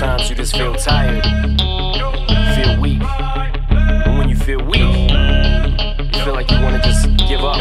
Sometimes you just feel tired, feel weak. And when you feel weak, you feel like you wanna just give up.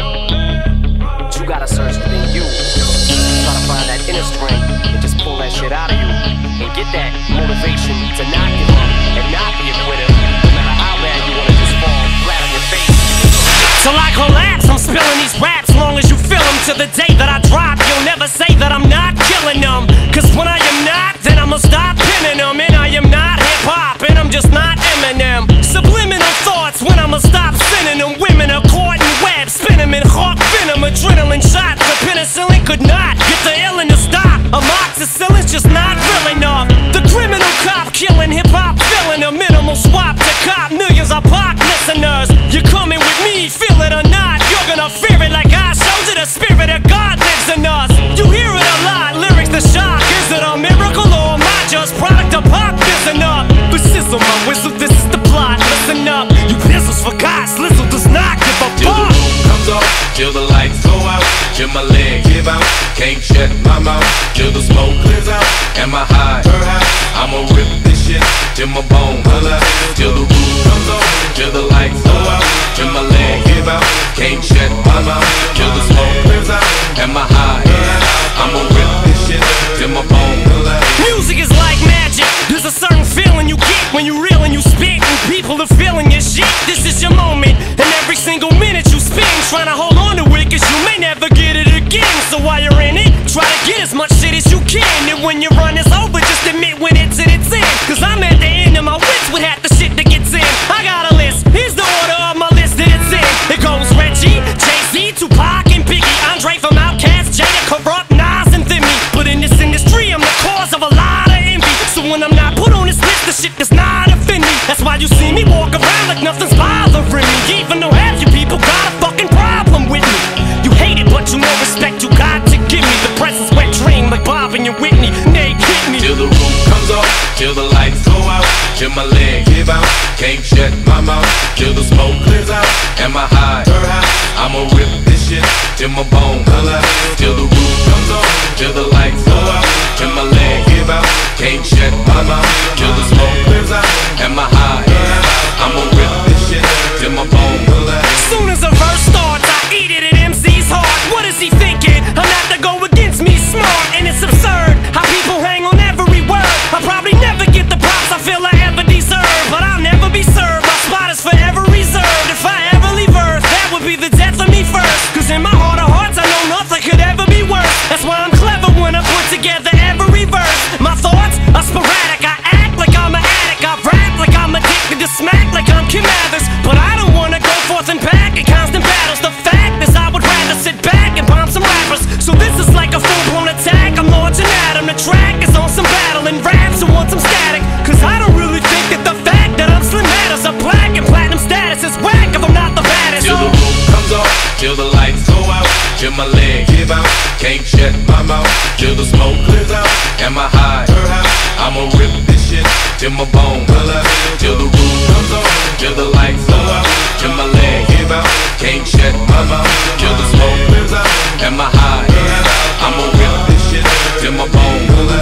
But you gotta search within you. Try to find that inner strength and just pull that shit out of you. And get that motivation to not give up and not be a quitter. No matter how bad you wanna just fall flat on your face. Till I collapse, I'm spilling these raps. Long as you feel them, to the day that I drop, you'll never say that I'm not killing them. Cause when I am not, then I'ma stop pinning them. And I am not hip-hop, and I'm just not Eminem. Subliminal thoughts when I'ma stop sending them. Women are caught in web, spin them in hawk venom. Adrenaline shots, the penicillin could not get the illin to stop. Amoxicillin's just not real enough. The criminal cop killing hip-hop, filling a minimal swap to cop millions of pop listeners. You're coming with me, feel it or not, you're gonna fear it like I showed you. The spirit of God lives in us. You hear it a lot, lyrics to shock. Is it a miracle or am I just product of pop? Listen up, but sizzle my whistle, this is the plot. Listen up, you pistols forgot, Slizzle does not give a fuck. Till the roof comes off, till the lights go out, till my leg give out, can't shut my mouth, till the smoke clears out, and my high, I'ma rip this shit, till my bone holla, till the roof comes off, till the lights go out, till my leg give out, can't shut my mouth, till the smoke clears out, and my high, I'ma rip this shit, till my bone holla. Music is like magic, there's a certain feeling you get when you reel and you spit, and people are feeling your shit. This is your moment, and every single minute you spend trying to hold on to it, cause you may never get it again. So while you're in it, try to get as much shit as you can, and when your run is over, just admit when it's in its end. Cause I'm at the end of my wits with half the shit that gets in. I got a list, here's the order of my list that it's in. It goes Reggie, Jay-Z, Tupac, and Biggie, Andre from Outkast, Jada, Corrupt, Nas, and Thimmy. But in this industry, I'm the cause of a lot of envy. So when I'm not put on this list, the shit does not offend me. That's why you see me walk around like nothing's bothering me, even though half you people got a fucking problem with me. You hate it, but you know respect you got to give me. The presence wet dream like Bob and your Whitney. Nate, hit me. Till the roof comes off, till the lights go out, till my leg give out, can't shut my mouth, till the smoke clears out, and my high, I'ma rip this shit, till my bone holla, till the roof comes off, till the lights go out, till my leg give out, can't shut my mouth, till the smoke clears out, and my high, I'ma rip this shit, till my bone holla. Soon as a verse starts, I eat it at MC's heart. What is he thinking? I'm not to go against me, smart, and it's absurd how people hang on every word. I'll probably never get the props I feel I ever deserve, but I'll never be served. My spot is forever reserved. If I ever leave Earth, that would be the death of me first. Cause in my heart of hearts, I know nothing could ever be worse. That's why I'm clever when I put together every verse. My thoughts are sporadic. I act like I'm an addict. I rap like I'm addicted to smack like I'm Kim Mathers. But I don't wanna go forth and back in constant battles. The fact is I would rather sit back and bomb some rappers. So this is like a full-blown attack. I'm launching at him. The track is on some battle and raps who want some static. Cause I don't really think that the fact that I'm slim matters. A black and platinum status is whack if I'm not the baddest. Till the roof comes off, till the lights go out, till my leg give out, can't shut my mouth, till the smoke clears out, and my high, I'ma rip this shit, till my bone holla, till the roof comes off, till the lights go out, till my leg give out, can't shut my mouth, till the smoke clears out, and my high, I'ma rip this shit, till my bone holla,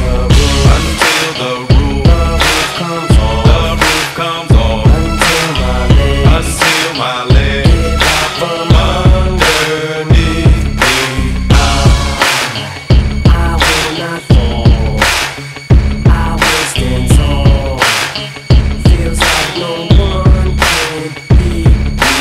until the roof comes off, the roof comes off, until my leg from underneath me. I will not fall, I will stand tall. Feels like no one can beat me.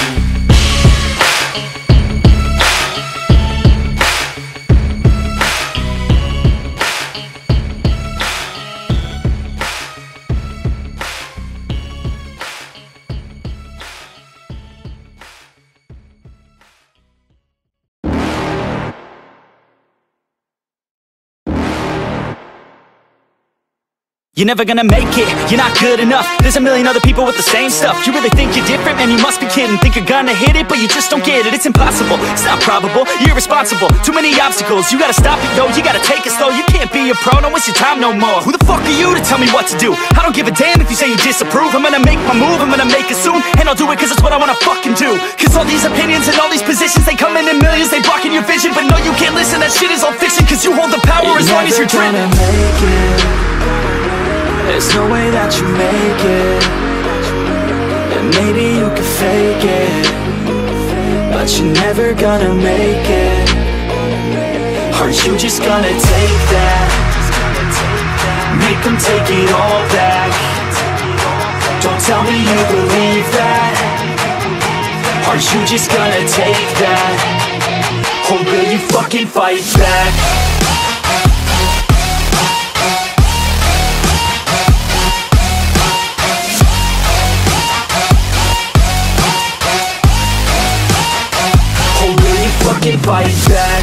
You're never gonna make it, you're not good enough. There's a million other people with the same stuff. You really think you're different? Man, you must be kidding. Think you're gonna hit it, but you just don't get it. It's impossible, it's not probable, you're irresponsible. Too many obstacles, you gotta stop it, yo. You gotta take it slow, you can't be a pro. Don't waste your time no more. Who the fuck are you to tell me what to do? I don't give a damn if you say you disapprove. I'm gonna make my move, I'm gonna make it soon. And I'll do it cause it's what I wanna fucking do. Cause all these opinions and all these positions, they come in millions, they blocking your vision. But no, you can't listen, that shit is all fiction. Cause you hold the power as long as you're driven. There's no way that you make it, and maybe you can fake it, but you're never gonna make it. Are you just gonna take that? Make them take it all back. Don't tell me you believe that. Are you just gonna take that? Or will you fucking fight back? Or will you fucking fight back?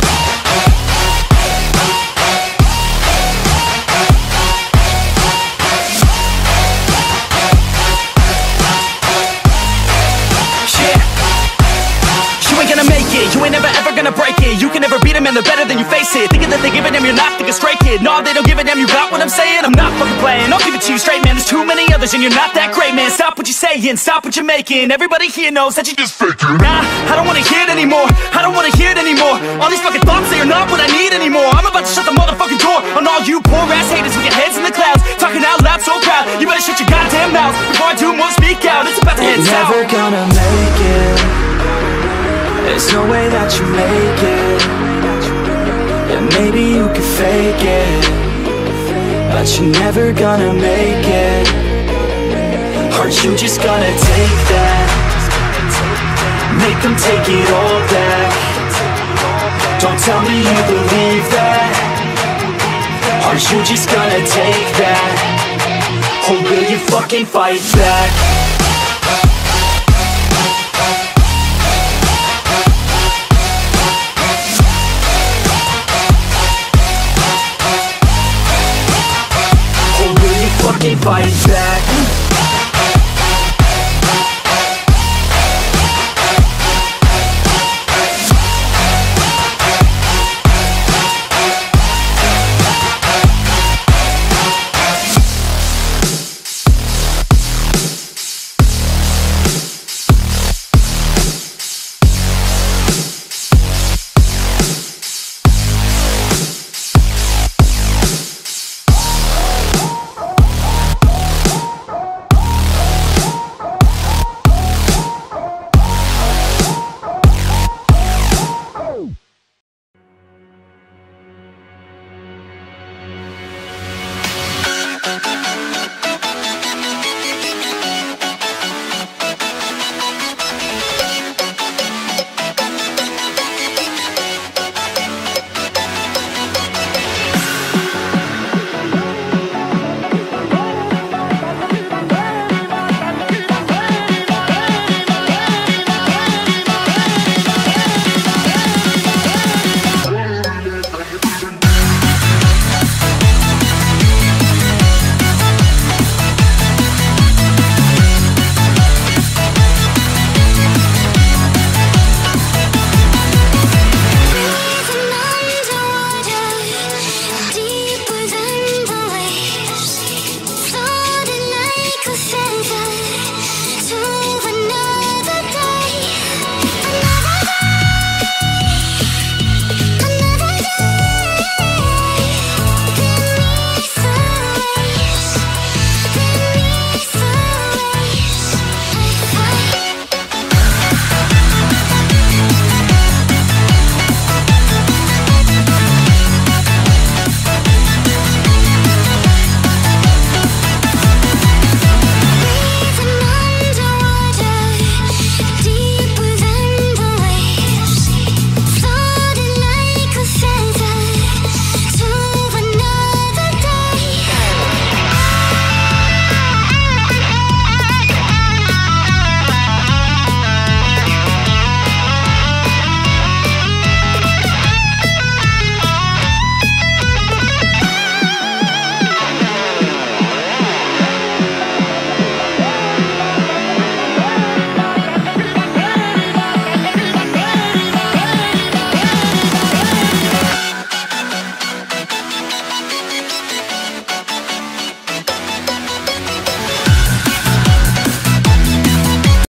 You ain't never ever gonna break it. You can never beat them and they're better than you face it. Thinking that they give a damn, you're not thinking straight, kid. No, they don't give a damn, you got what I'm saying? I'm not fucking playing, I'll give it to you straight, man. There's too many others and you're not that great, man. Stop what you're saying, stop what you're making. Everybody here knows that you just faking. Nah, I don't wanna hear it anymore, I don't wanna hear it anymore. All these fucking thoughts, they are not what I need anymore. I'm about to shut the motherfucking door on all you poor ass haters with your heads in the clouds, talking out loud so proud. You better shut your goddamn mouth before I do more speak out. It's about to head south. You're never gonna make it. There's no way that you make it. Yeah, maybe you can fake it, but you're never gonna make it. Are you just gonna take that? Make them take it all back. Don't tell me you believe that. Are you just gonna take that? Or will you fucking fight back? Fight back.